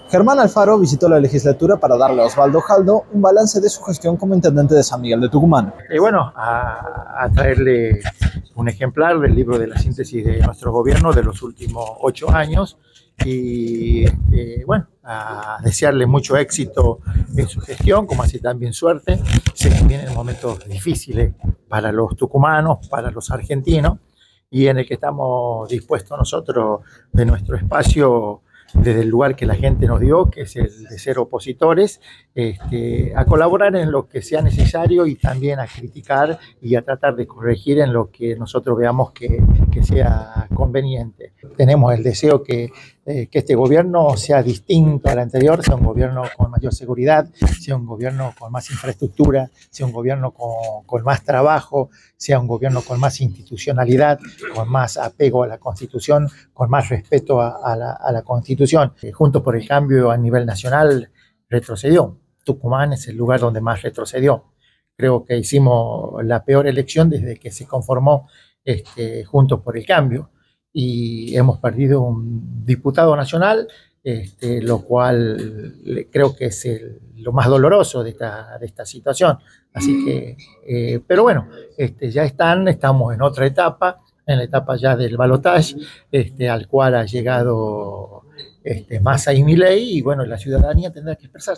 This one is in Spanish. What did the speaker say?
Germán Alfaro visitó la legislatura para darle a Osvaldo Jaldo un balance de su gestión como intendente de San Miguel de Tucumán. Y bueno, a traerle un ejemplar del libro de la síntesis de nuestro gobierno de los últimos 8 años y bueno, a desearle mucho éxito en su gestión, como así también suerte. Se vienen momentos difíciles para los tucumanos, para los argentinos, y en el que estamos dispuestos nosotros de nuestro espacio, desde el lugar que la gente nos dio, que es el de ser opositores, a colaborar en lo que sea necesario y también a criticar y a tratar de corregir en lo que nosotros veamos que sea conveniente. Tenemos el deseo que este gobierno sea distinto al anterior, sea un gobierno con mayor seguridad, sea un gobierno con más infraestructura, sea un gobierno con más trabajo, sea un gobierno con más institucionalidad, con más apego a la Constitución, con más respeto a la Constitución. Juntos por el Cambio a nivel nacional retrocedió. Tucumán es el lugar donde más retrocedió. Creo que hicimos la peor elección desde que se conformó Juntos por el Cambio, y hemos perdido un diputado nacional, lo cual creo que es lo más doloroso de esta situación. Así que, pero bueno, ya estamos en otra etapa, en la etapa ya del balotaje, al cual ha llegado Massa y Milei, y bueno, la ciudadanía tendrá que expresarse.